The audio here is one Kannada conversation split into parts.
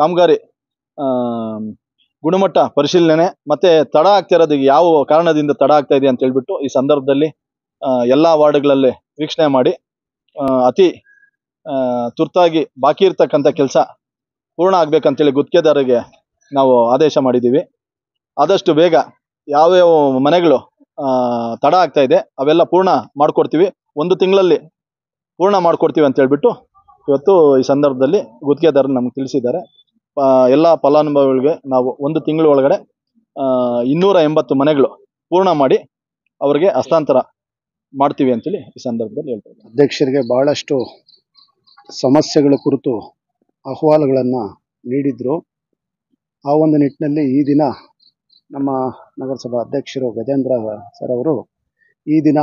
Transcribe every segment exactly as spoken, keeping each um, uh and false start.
ಕಾಮಗಾರಿ ಗುಣಮಟ್ಟ ಪರಿಶೀಲನೆ ಮತ್ತೆ ತಡ ಆಗ್ತಾ ಇರೋದು ಯಾವ ಕಾರಣದಿಂದ ತಡ ಆಗ್ತಾ ಇದೆ ಅಂತ ಹೇಳ್ಬಿಟ್ಟು ಈ ಸಂದರ್ಭದಲ್ಲಿ ಎಲ್ಲ ವಾರ್ಡ್ಗಳಲ್ಲಿ ವೀಕ್ಷಣೆ ಮಾಡಿ ಅತಿ ತುರ್ತಾಗಿ ಬಾಕಿ ಇರ್ತಕ್ಕಂಥ ಕೆಲಸ ಪೂರ್ಣ ಆಗ್ಬೇಕಂತೇಳಿ ಗುತ್ತಿಗೆದಾರರಿಗೆ ನಾವು ಆದೇಶ ಮಾಡಿದ್ದೀವಿ. ಆದಷ್ಟು ಬೇಗ ಯಾವ್ಯಾವ ಮನೆಗಳು ತಡ ಆಗ್ತಾ ಇದೆ ಅವೆಲ್ಲ ಪೂರ್ಣ ಮಾಡ್ಕೊಡ್ತೀವಿ, ಒಂದು ತಿಂಗಳಲ್ಲಿ ಪೂರ್ಣ ಮಾಡ್ಕೊಡ್ತೀವಿ ಅಂತ ಹೇಳ್ಬಿಟ್ಟು ಇವತ್ತು ಈ ಸಂದರ್ಭದಲ್ಲಿ ಗುತ್ತಿಗೆದಾರರು ನಮ್ಗೆ ತಿಳಿಸಿದ್ದಾರೆ. ಎಲ್ಲ ಫಲಾನುಭವಿಗಳಿಗೆ ನಾವು ಒಂದು ತಿಂಗಳ ಒಳಗಡೆ ಇನ್ನೂರ ಎಂಬತ್ತು ಮನೆಗಳು ಪೂರ್ಣ ಮಾಡಿ ಅವರಿಗೆ ಹಸ್ತಾಂತರ ಮಾಡ್ತೀವಿ ಅಂತೇಳಿ ಈ ಸಂದರ್ಭದಲ್ಲಿ ಹೇಳ್ತಾರೆ. ಅಧ್ಯಕ್ಷರಿಗೆ ಬಹಳಷ್ಟು ಸಮಸ್ಯೆಗಳ ಕುರಿತು ಅಹವಾಲುಗಳನ್ನು ನೀಡಿದ್ರು. ಆ ಒಂದು ನಿಟ್ಟಿನಲ್ಲಿ ಈ ದಿನ ನಮ್ಮ ನಗರಸಭಾ ಅಧ್ಯಕ್ಷರು ಗಜೇಂದ್ರ ಸರ್ ಅವರು ಈ ದಿನ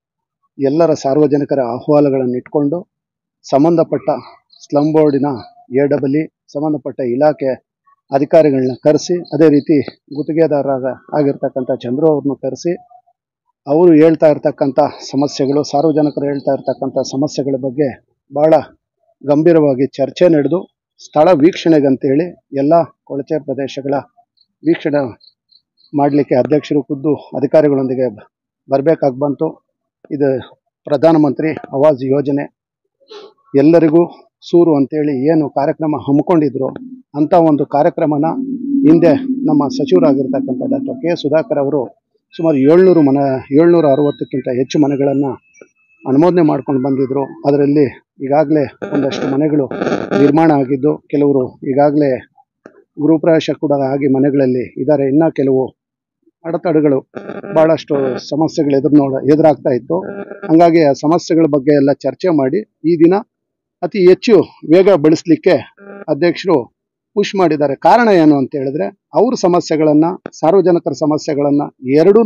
ಎಲ್ಲರ ಸಾರ್ವಜನಿಕರ ಅಹವಾಲುಗಳನ್ನು ಇಟ್ಕೊಂಡು ಸಂಬಂಧಪಟ್ಟ ಸ್ಲಮ್ ಬೋರ್ಡಿನ ಎ ಡಬಲ್ ಇ ಸಂಬಂಧಪಟ್ಟ ಇಲಾಖೆ ಅಧಿಕಾರಿಗಳನ್ನ ಕರೆಸಿ, ಅದೇ ರೀತಿ ಗುತ್ತಿಗೆದಾರರಾಗ ಆಗಿರ್ತಕ್ಕಂಥ ಚಂದ್ರು ಅವ್ರನ್ನ ಕರೆಸಿ ಅವರು ಹೇಳ್ತಾ ಇರ್ತಕ್ಕಂಥ ಸಮಸ್ಯೆಗಳು, ಸಾರ್ವಜನಿಕರು ಹೇಳ್ತಾ ಇರ್ತಕ್ಕಂಥ ಸಮಸ್ಯೆಗಳ ಬಗ್ಗೆ ಭಾಳ ಗಂಭೀರವಾಗಿ ಚರ್ಚೆ ನಡೆದು ಸ್ಥಳ ವೀಕ್ಷಣೆಗಂತೇಳಿ ಎಲ್ಲ ಕೊಳಚೆ ಪ್ರದೇಶಗಳ ವೀಕ್ಷಣೆ ಮಾಡಲಿಕ್ಕೆ ಅಧ್ಯಕ್ಷರು ಖುದ್ದು ಅಧಿಕಾರಿಗಳೊಂದಿಗೆ ಬರಬೇಕಾಗಿ ಬಂತು. ಇದು ಪ್ರಧಾನಮಂತ್ರಿ ಆವಾಸ್ ಯೋಜನೆ ಎಲ್ಲರಿಗೂ ಸೂರು ಅಂತೇಳಿ ಏನು ಕಾರ್ಯಕ್ರಮ ಹಮ್ಮಿಕೊಂಡಿದ್ರು ಅಂಥ ಒಂದು ಕಾರ್ಯಕ್ರಮನ ಹಿಂದೆ ನಮ್ಮ ಸಚಿವರಾಗಿರ್ತಕ್ಕಂಥ ಡಾಕ್ಟರ್ ಕೆ ಸುಧಾಕರ್ ಅವರು ಸುಮಾರು ಏಳ್ನೂರು ಮನೆ ಏಳ್ನೂರ ಅರವತ್ತಕ್ಕಿಂತ ಹೆಚ್ಚು ಮನೆಗಳನ್ನು ಅನುಮೋದನೆ ಮಾಡ್ಕೊಂಡು ಬಂದಿದ್ದರು. ಅದರಲ್ಲಿ ಈಗಾಗಲೇ ಒಂದಷ್ಟು ಮನೆಗಳು ನಿರ್ಮಾಣ ಆಗಿದ್ದು, ಕೆಲವರು ಈಗಾಗಲೇ ಗೃಹಪ್ರವೇಶ ಕೂಡ ಆಗಿ ಮನೆಗಳಲ್ಲಿ ಇದ್ದಾರೆ. ಇನ್ನು ಕೆಲವು ಅಡೆತಡೆಗಳು ಭಾಳಷ್ಟು ಸಮಸ್ಯೆಗಳು ಎದುರು ನೋಡ ಎದುರಾಗ್ತಾ ಇತ್ತು. ಹಾಗಾಗಿ ಆ ಸಮಸ್ಯೆಗಳ ಬಗ್ಗೆ ಎಲ್ಲ ಚರ್ಚೆ ಮಾಡಿ ಈ ದಿನ ಅತಿ ಹೆಚ್ಚು ವೇಗ ಬೆಳೆಸಲಿಕ್ಕೆ ಅಧ್ಯಕ್ಷರು ಪುಷ್ ಮಾಡಿದ್ದಾರೆ. ಕಾರಣ ಏನು ಅಂತ ಹೇಳಿದ್ರೆ ಅವ್ರ ಸಮಸ್ಯೆಗಳನ್ನು, ಸಾರ್ವಜನಿಕರ ಸಮಸ್ಯೆಗಳನ್ನು ಎರಡೂ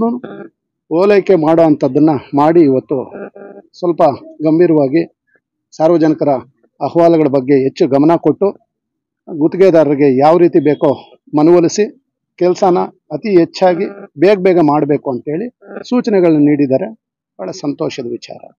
ಓಲೈಕೆ ಮಾಡೋ ಅಂಥದ್ದನ್ನು ಮಾಡಿ ಇವತ್ತು ಸ್ವಲ್ಪ ಗಂಭೀರವಾಗಿ ಸಾರ್ವಜನಿಕರ ಅಹವಾಲುಗಳ ಬಗ್ಗೆ ಹೆಚ್ಚು ಗಮನ ಕೊಟ್ಟು ಗುತ್ತಿಗೆದಾರರಿಗೆ ಯಾವ ರೀತಿ ಬೇಕೋ ಮನವೊಲಿಸಿ ಕೆಲಸನ ಅತಿ ಹೆಚ್ಚಾಗಿ ಬೇಗ ಬೇಗ ಮಾಡಬೇಕು ಅಂತೇಳಿ ಸೂಚನೆಗಳನ್ನು ನೀಡಿದ್ದಾರೆ. ಭಾಳ ಸಂತೋಷದ ವಿಚಾರ.